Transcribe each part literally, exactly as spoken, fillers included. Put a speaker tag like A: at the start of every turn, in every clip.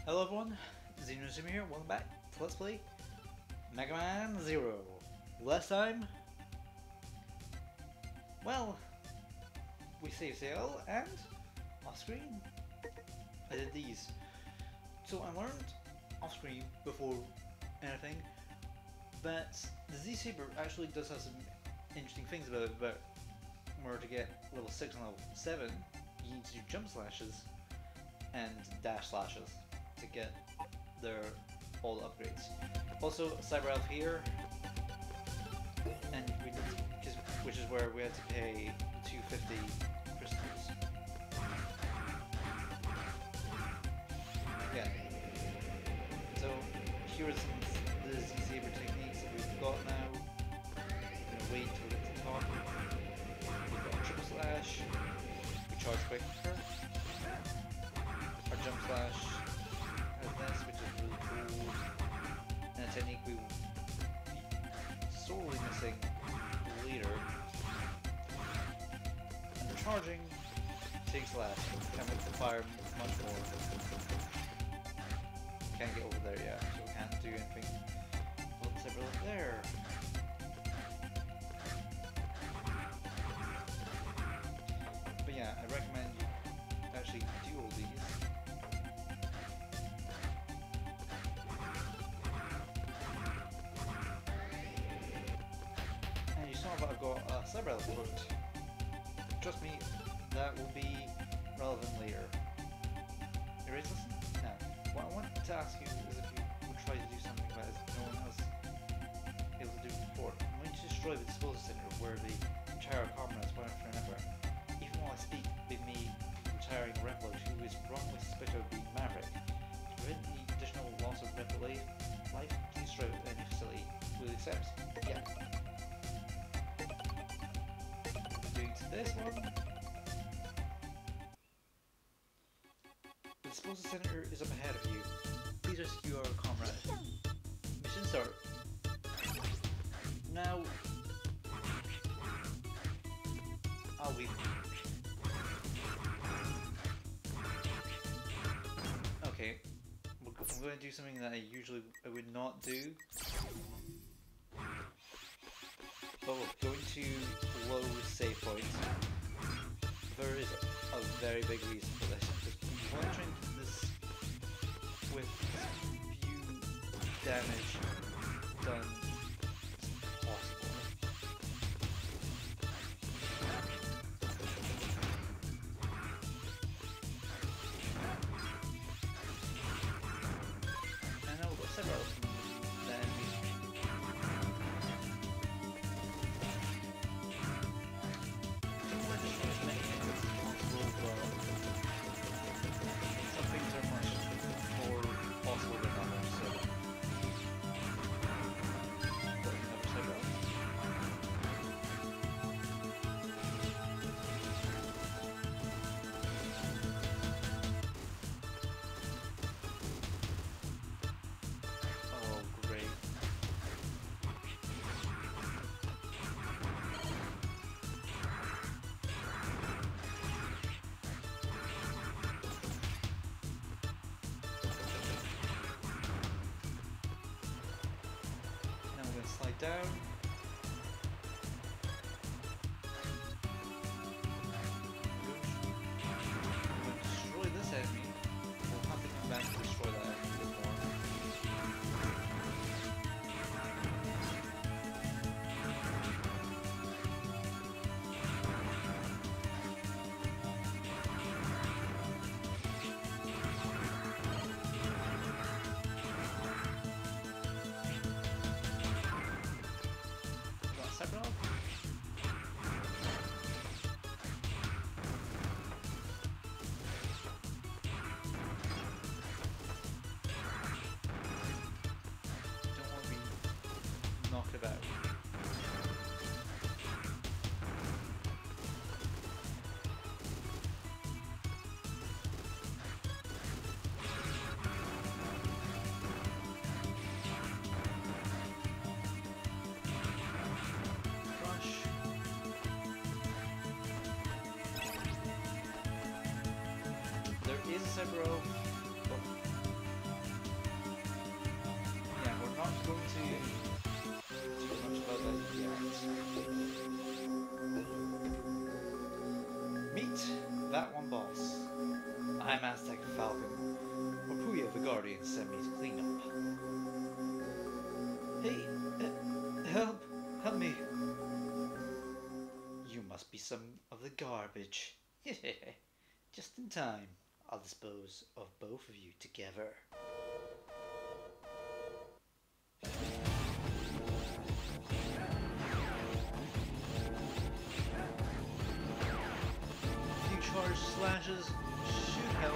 A: Hello everyone, XenoZoomer here, welcome back to Let's Play Mega Man Zero. Last time, well, we saved sail and off screen I did these. So I learned off screen before anything that the Z-Saber actually does have some interesting things about it, but in order to get level six and level seven, you need to do jump slashes and dash slashes to get their all the upgrades. Also, Cyber Elf here, and we did, cause, which is where we had to pay two hundred fifty crystals. Yeah. So here are some of the Z-Saber techniques that we've got now. We're gonna wait till we get to the top. We've got triple slash. We charge quicker. Our jump slash. This, which is really cool, and a technique we will be sorely missing later. And the charging takes less, can make the fire much more. Can't get over there yet, so we can't do anything. Let's have a look there. But yeah, I recommend you actually do all these. But I've got a Cyber Elf fruit. Trust me, that will be relevant later. You ready to listen? Now, what I want to ask you is if you would try to do something that no one else able to do before. I'm going to destroy the disposal center where the entire comrades went for an effort. Even while I speak, they may be retiring Reploid, who is wrongly suspected of being Maverick. To prevent the additional loss of Reploid life, please destroy any facility. Will you accept? Yeah. This one. The disposal center is up ahead of you. Please rescue our comrade. Mission start. Now, I'll leave. Okay, I'm going to do something that I usually I would not do. But we're going to low save points. There is a very big reason for this. If you're entering this with few damage done as possible. And now we've got several the enemies. Some things are much more possible than others, so but never say that. Oh great. Slide down. We'll destroy this enemy. We'll have to come back to destroy that enemy a bit more. Knock it out. Crush. There is a Cyber Elf, but Guardian sent me to clean up. Hey, uh, help! Help me! You must be some of the garbage. Just in time. I'll dispose of both of you together. A few charge slashes should help.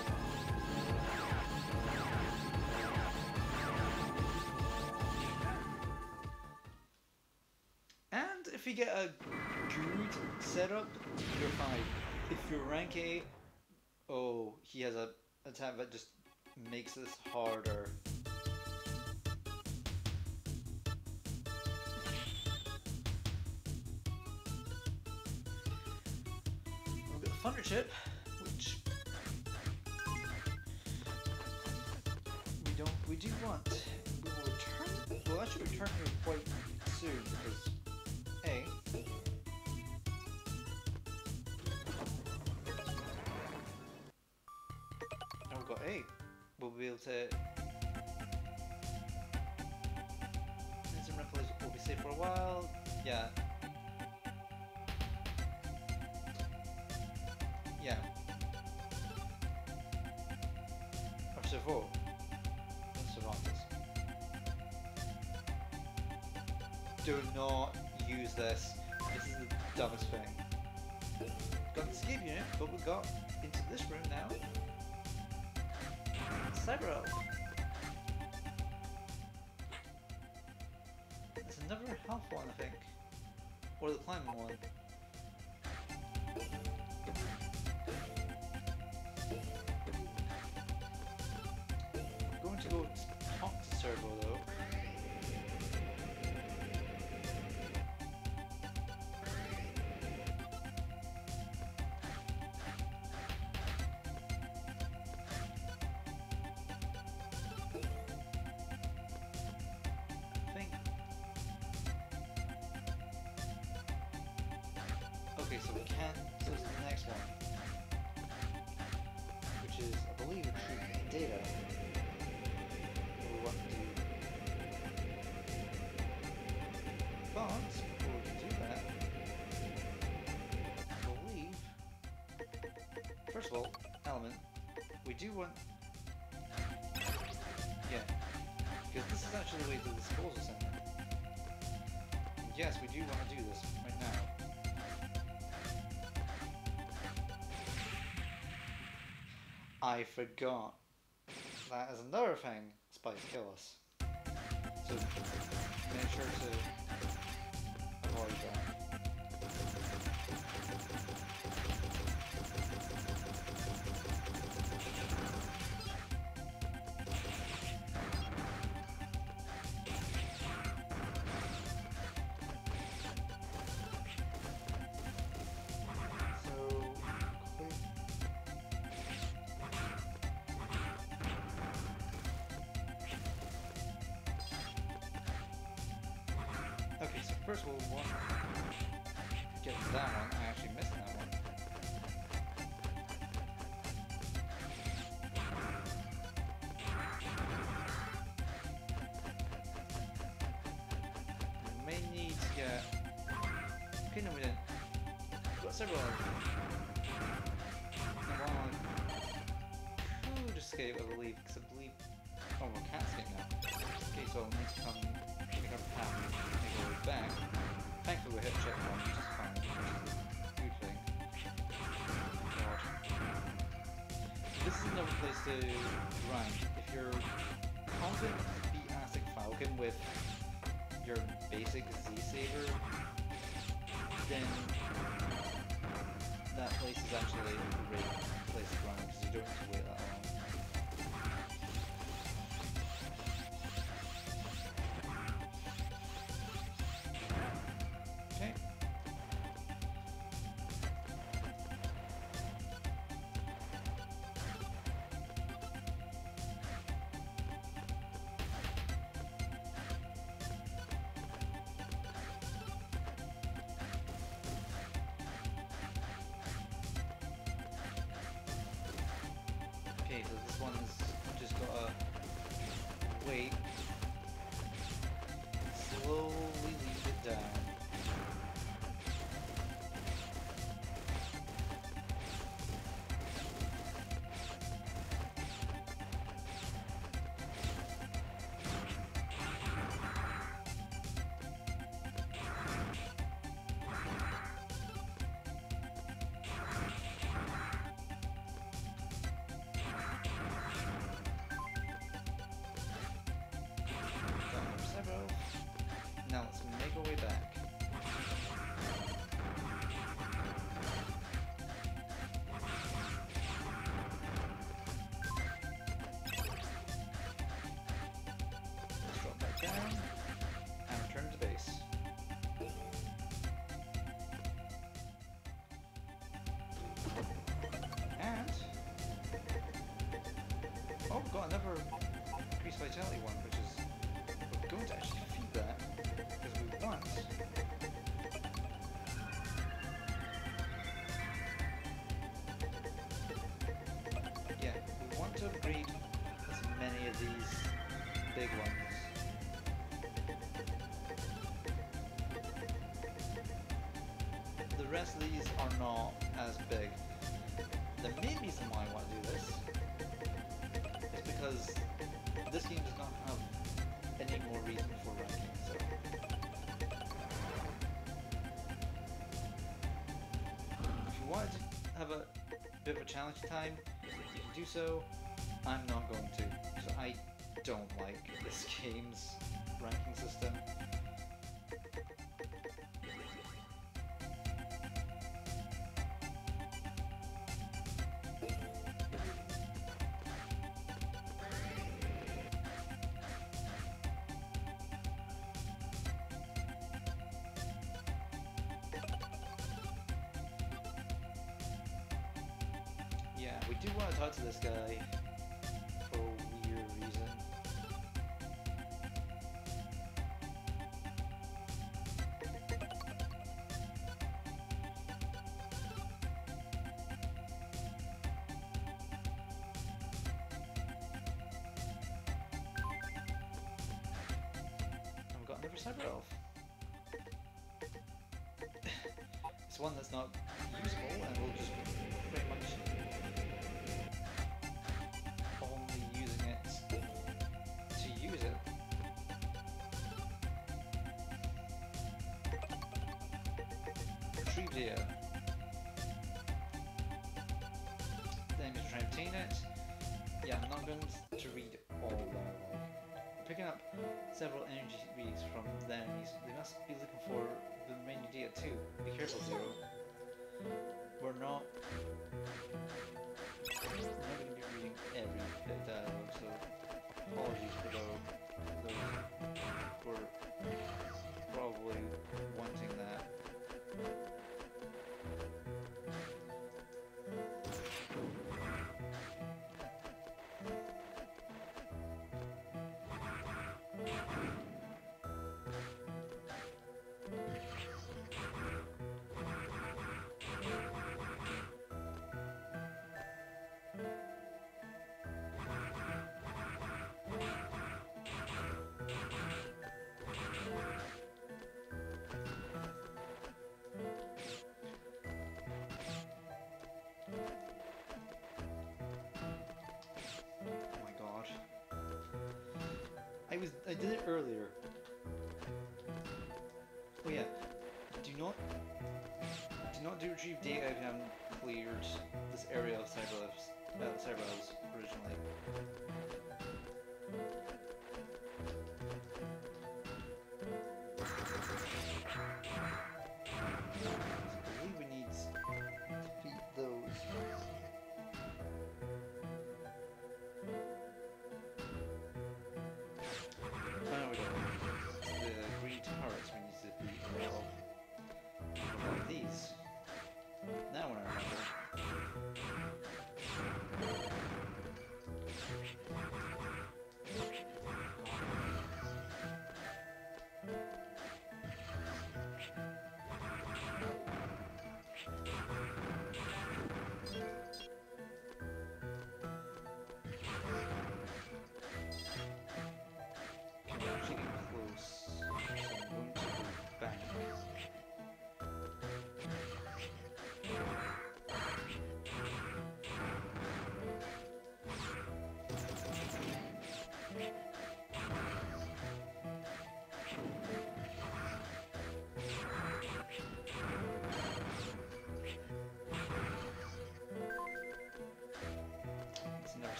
A: And if you get a good setup, you're fine. If you're rank A, oh, he has a attack that just makes this harder. We've got the Thunder Chip, which we don't, we do want. We will return. We'll actually return here quite soon because A. Now we've got A. We'll be able to. Instant Ripple will be safe for a while. Yeah. Yeah. Or Cerveau. Cervantes. Do not use this. This is the dumbest thing. Got the escape unit, but we got into this room now. Cyber Elf. There's another health one, I think. Or the climbing one. I'm going to go talk to Cerveau though. Okay, so we can't. So this is the next one, which is, I believe, retrieve data. What we want to do. But before we can do that, I believe, first of all, element. We do want, yeah, because this is actually the way to the disposal center. And yes, we do want to do this right now. I forgot. That is another thing spies kill us. So make sure to avoid that. Okay, so first we'll want to get to that one. I actually missed that one. We may need to get... Okay, no we didn't. We've got several of them. And one could escape, I believe, because I believe... Oh, we can't escape now. Okay, so I'll need to come pick up the path and make our way back. Thankfully we hit checkpoint, which is fine, which is a good thing. God. This is another place to rank. If you're confident to beat Aztec Falcon with your basic Z-Saver, then that place is actually a great place to rank because you don't have to wait that long. Okay, Okay, so this one's just gotta wait, slowly lead it down. Now let's make our way back. Let's drop that down and return to base. And oh, we've got another increased vitality one, which is we're going to actually feed that because we want. Yeah, we want to upgrade as many of these big ones. The rest of these are not as big. The main reason why I want to do this is because this game does not have any more reason for ranking, so if you wanted to have a bit of a challenge time, you can do so. I'm not going to, because I don't like this game's ranking system. Yeah, we do want to talk to this guy for a weird reason. And we've got another cyber elf. It's one that's not useful, and we'll just pretty much only using it to use it. Retrieve data. Then we try and obtain it. Yeah, I'm not going to read all dialogue. Picking up several energy reads from the enemies. They must be looking for the menu data too. Be careful, Zero. We're not We're not going to be reading every bit of dialogue, so apologies for those who are probably wanting that. I was I did it earlier. Oh yeah. Do not do not do retrieve data if you haven't cleared this area of Cyberelves uh, Cyberelves originally. I believe we need to defeat those. Oh, we don't. The green turrets we need to beat as well. What about these? Now when I remember.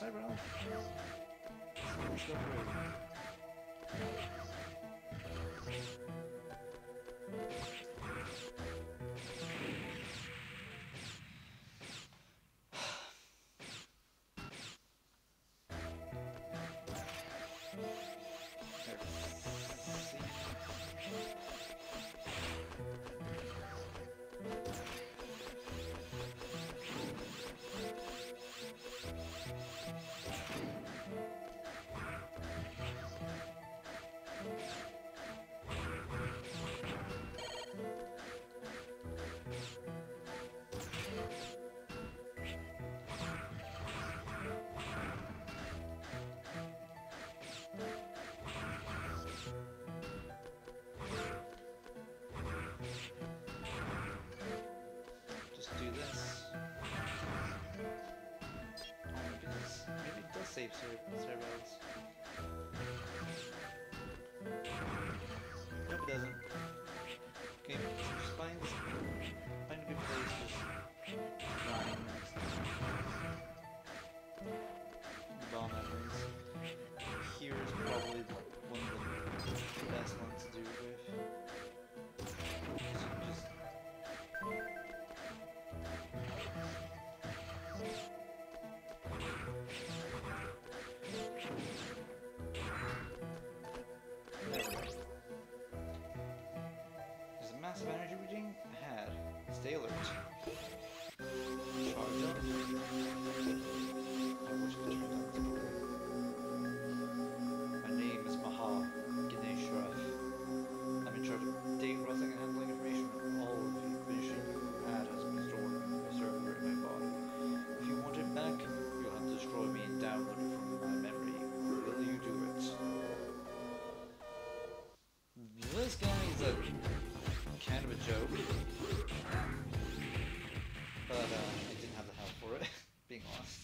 A: Cyber Elf. Let's go through. Save servers. Nope, it doesn't. Okay, so just find, find a good place, just line the bomb enemies. Here is probably one of the best ones to do it with. So just massive energy reading ahead. Stay alert. Charge up. Oh, which one turned on this board? My name is Maha Ganeshrath. I'm in charge of data processing and handling information. All of the information you had has been stored and preserved in my body. If you want it back, you'll have to destroy me and download it from my memory. Will you do it? This guy is a kind of a joke, but uh, I didn't have the help for it, being honest.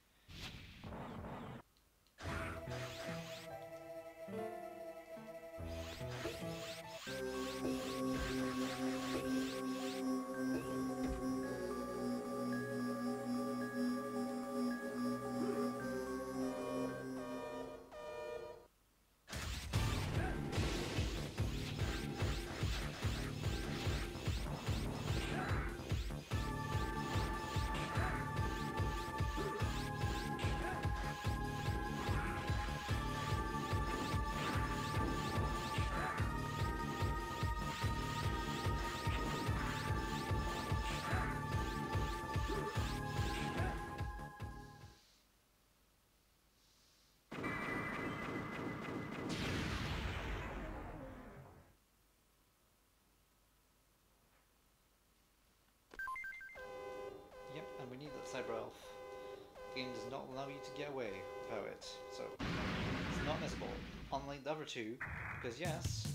A: And we need that Cyber Elf. The game does not allow you to get away without it, so it's not missable. Unlike the other two, because yes,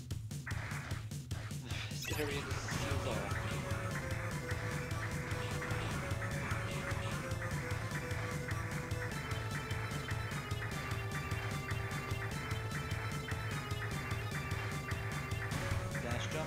A: this area just seals off. Dash jump.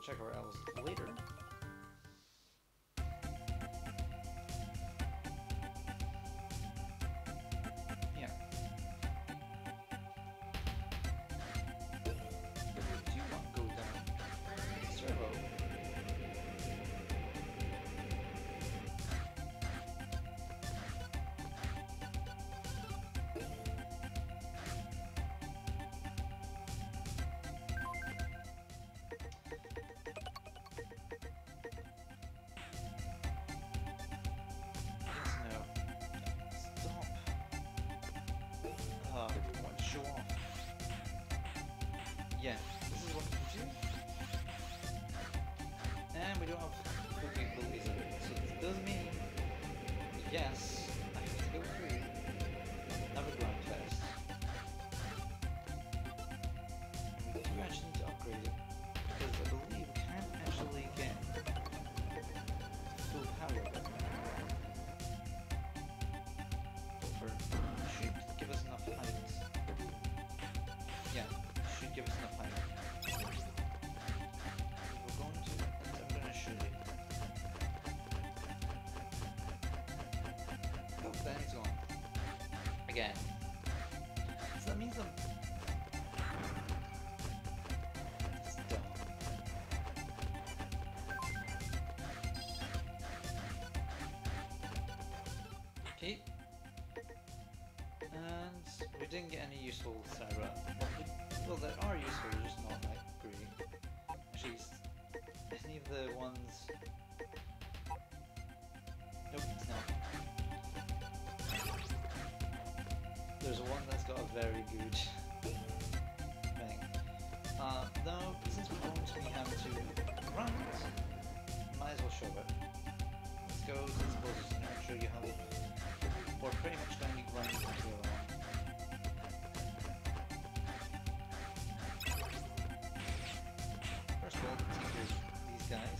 A: check our elves later. Yeah. Do you want to go down? Servo. Yeah, this is what we can do. And we don't have full capabilities of it. So this does mean, yes, I have to go through another ground test. And we do actually need to upgrade it, because I believe we can't actually get full power of it. But should give us enough height. Yeah. Should give us enough height. We're going to, I'm going to show you. Oh, then he's gone. Again. So that means I'm... It's dumb. Okay. And we didn't get any useful Sarah. Well, that are useful, they're just not like great. Actually, any of the ones. Nope, it's not. There's one that's got a very good thing. Uh, though, since we're going to be having to run it, might as well show it. Let's go to the supposed to show you how we're pretty much going to be grinding into the other one. These guys.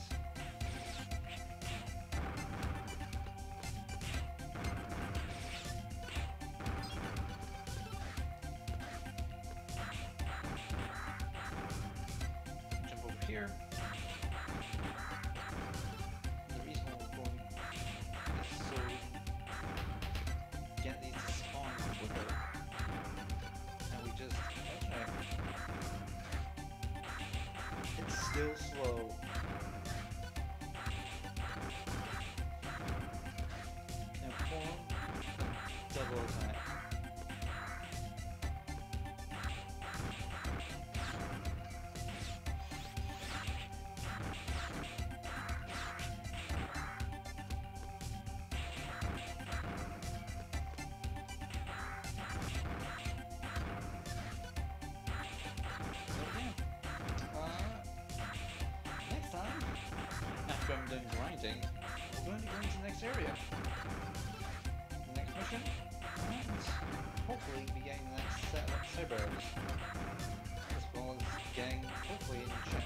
A: Jump over here. The reason why we're going is so we can get these to spawn quicker. And we just okay. It's still slow. Now form double attack. I'm done grinding, we're going to go into the next area. The next mission, and hopefully be getting the next set of Cyberarrows. As well as getting, hopefully, a new ship.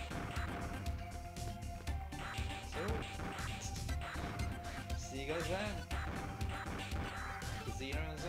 A: So, see you guys then. The Xenos